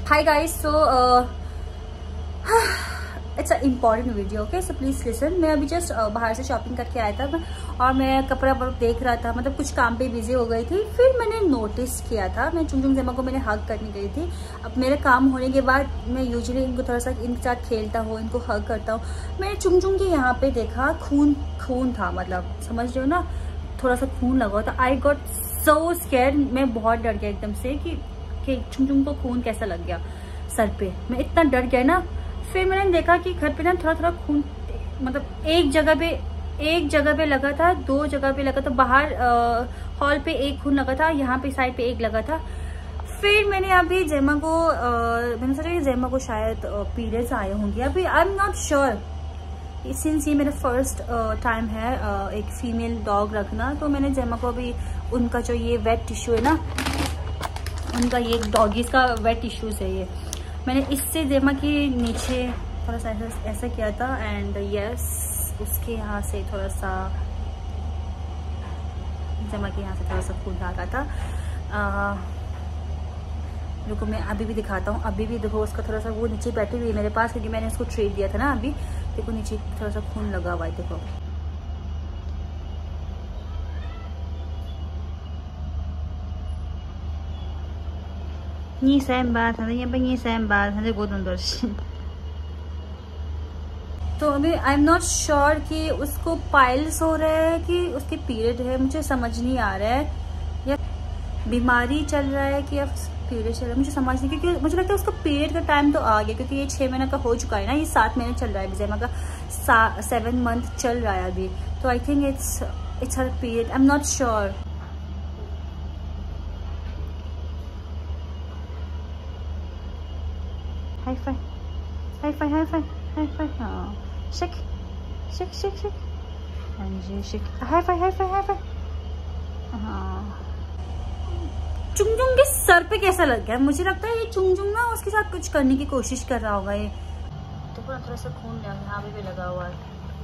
Hi guys, so it's a important video, okay, so please listen. मैं अभी just बाहर से शॉपिंग करके आया था और मैं कपड़ा देख रहा था, मतलब कुछ काम पे बिजी हो गई थी। फिर मैंने नोटिस किया था, मैं चुंगचुंग जेमा को मैंने हग करने गई थी। अब मेरे काम होने के बाद मैं यूजुअली इनको थोड़ा सा इनके साथ खेलता हूँ, इनको हग करता हूँ। मैंने चुंगचुंग के यहाँ पे देखा खून था, मतलब समझ रहे हो ना, थोड़ा सा खून लगा था। आई गॉट सो स्कैर्ड, मैं बहुत डर गया एकदम से कि चुंगचुंग को खून कैसा लग गया सर पे। मैं इतना डर गया ना। फिर मैंने देखा कि घर पे ना थोड़ा थोड़ा खून, मतलब एक जगह पे लगा था, 2 जगह पे लगा था। बाहर हॉल पे एक खून लगा था, यहाँ पे साइड पे एक लगा था। फिर मैंने अभी जेमा को मैंने सोचा कि जेमा को शायद पीरियड्स आए होंगे। अभी I am not sure, since ये मेरा फर्स्ट टाइम है एक फीमेल डॉग रखना, तो मैंने जेमा को अभी उनका जो ये वेट टिश्यू है ना, उनका ये डॉगीज का वेट टिश्यूज है, ये मैंने इससे जेमा के नीचे थोड़ा सा ऐसा किया था। एंड यस, उसके यहाँ से थोड़ा सा जेमा के यहाँ से थोड़ा सा खून भागा था। रुको मैं अभी भी दिखाता हूँ। अभी भी देखो, उसका थोड़ा सा वो नीचे बैठी हुई है मेरे पास, क्योंकि मैंने उसको ट्रीट दिया था ना। अभी देखो नीचे थोड़ा सा खून लगा हुआ है, देखो। Nhi xem ba thằng ấy bên nhi xem ba thằng ấy बहुत अंदर। तो अभी आई एम नॉट श्योर कि उसको पाइल्स हो रहा है कि उसके पीरियड है, मुझे समझ नहीं आ रहा है, या बीमारी चल रहा है कि या पीरियड चल रहा है, मुझे समझ नहीं। क्योंकि मुझे लगता है उसका पीरियड का टाइम तो आ गया, क्योंकि ये 6 महीने का हो चुका है ना, ये 7 महीने चल रहा है जेमा का, 7 मंथ चल रहा है अभी। तो I think it's her period, I am not sure. High five high five high five high five, हाँ शेक शेक शेक शेक, हाँ जी shake, high five high five high five, हाँ। चुंगचुंग के सर पे कैसा लग गया? मुझे लगता है ये चुंगचुंग ना उसके साथ कुछ करने की कोशिश कर रहा होगा। ये तो थोड़ा सा खून यहाँ पे भी लगा हुआ है।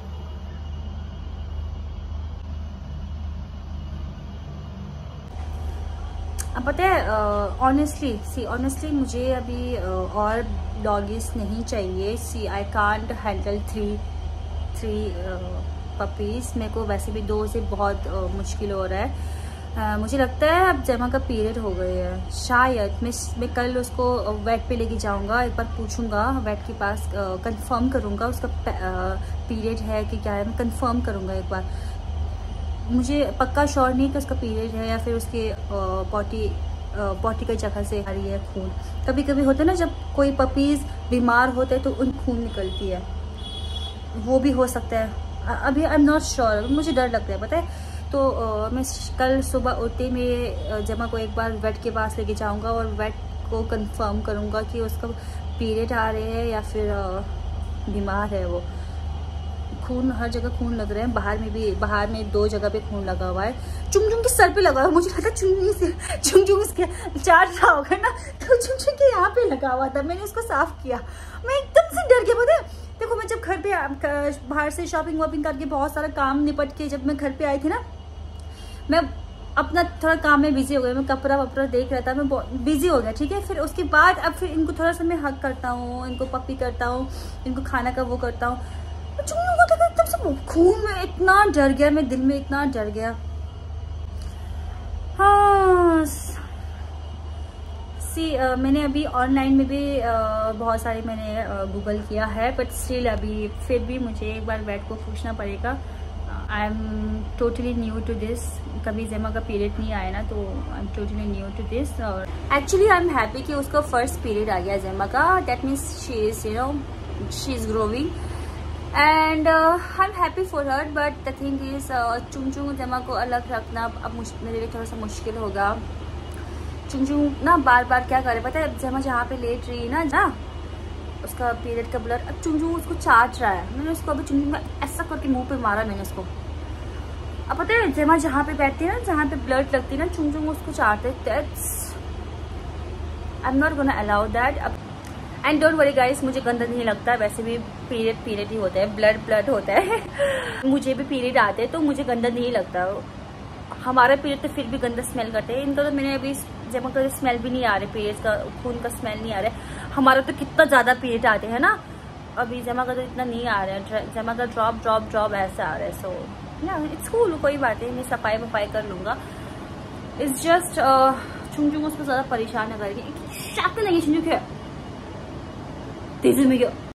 अब पता है, ऑनेस्टली मुझे अभी और डॉगीज नहीं चाहिए। See I can't handle three puppies. मेरे को वैसे भी 2 से बहुत मुश्किल हो रहा है। मुझे लगता है अब जेमा का पीरियड हो गए है शायद। मैं कल उसको वेट पे लेके जाऊंगा, एक बार पूछूंगा वेट के पास, कंफर्म करूंगा उसका पीरियड है कि क्या है। मैं कंफर्म करूंगा एक बार, मुझे पक्का श्योर नहीं कि उसका पीरियड है या फिर उसके पॉटी की जगह से आ रही है खून। कभी कभी होता है ना, जब कोई पपीज बीमार होते हैं तो उन खून निकलती है, वो भी हो सकता है। अभी आई एम नॉट श्योर, मुझे डर लगता है पता है। तो मैं कल सुबह उठते में जेमा को एक बार वेट के पास लेके जाऊंगा और वेट को कंफर्म करूंगा कि उसका पीरियड आ रहे हैं या फिर बीमार है वो। खून हर जगह खून लग रहे हैं, बाहर में 2 जगह पे खून लगा हुआ है। चुंगचुंग के सर पे लगा हुआ है। मुझे लगा चुंगचुंग उसके चाट रहा होगा ना, तो चुंगचुंग के यहाँ पे लगा हुआ था। मैंने उसको साफ किया, मैं एकदम से डर गया पता है। देखो मैं जब घर पे बाहर से शॉपिंग वॉपिंग करके बहुत सारा काम निपट के जब मैं घर पे आई थी ना, मैं अपना थोड़ा काम में बिजी हो गया। मैं कपड़ा वपड़ा देख रहा था, मैं बहुत बिजी हो गया, ठीक है। फिर उसके बाद अब फिर इनको थोड़ा सा मैं हग करता हूँ, इनको पप्पी करता हूँ, इनको खाना का वो करता हूँ। एकदम से खून में इतना डर गया, मैं दिल में इतना डर गया। हाँ मैंने अभी ऑनलाइन में भी बहुत सारे मैंने गूगल किया है, बट स्टिल अभी फिर भी मुझे एक बार वेट को पूछना पड़ेगा। I am totally new to this. कभी जेमा का पीरियड नहीं आया ना, तो I am totally new to this. और एक्चुअली आई एम हैप्पी कि उसका फर्स्ट पीरियड आ गया जेमा का। That means she is growing and I am happy for her. But the thing is Chungchung Gemma को अलग रखना अब मेरे लिए थोड़ा सा मुश्किल होगा। चुंगचुंग ना बार बार क्या करे पता है, जेमा जहाँ पे लेट रही है ना उसका पीरियड का ब्लड, अब चुंगचुंग उसको चाट रहा है। मैंने उसको अभी चुंगचुंग में ऐसा करके मुंह पे मारा मैंने उसको। अब पता है जेमा जहाँ पे बैठती है ना, जहाँ पे ब्लड लगती है ना, चुंगचुंग उसको चाटते। I am not gonna allow that. अब एंड डोंट वरी गाइस, मुझे गंदा नहीं लगता, वैसे भी पीरियड ही होता है, ब्लड होता है। मुझे भी पीरियड आते हैं तो मुझे गंदा नहीं लगता। हमारा पीरियड तो फिर भी गंदा स्मेल करते हैं। इनका तो मैंने अभी जमा का स्मेल भी नहीं आ रहे, पीरियड्स का खून का स्मेल नहीं आ रहा है। हमारा तो कितना ज़्यादा पीरियड आते हैं ना, अभी जमा का तो इतना नहीं आ रहा है, जमा का ड्रॉप ड्रॉप ड्रॉप ऐसा आ रहा है। सो या इट्स कूल, कोई बात नहीं, मैं सफाई वफाई कर लूँगा। इट्स जस्ट चुंचू को उसको ज़्यादा परेशान न करेगी। शाक नहीं चुंचू क्या तेजी में क्या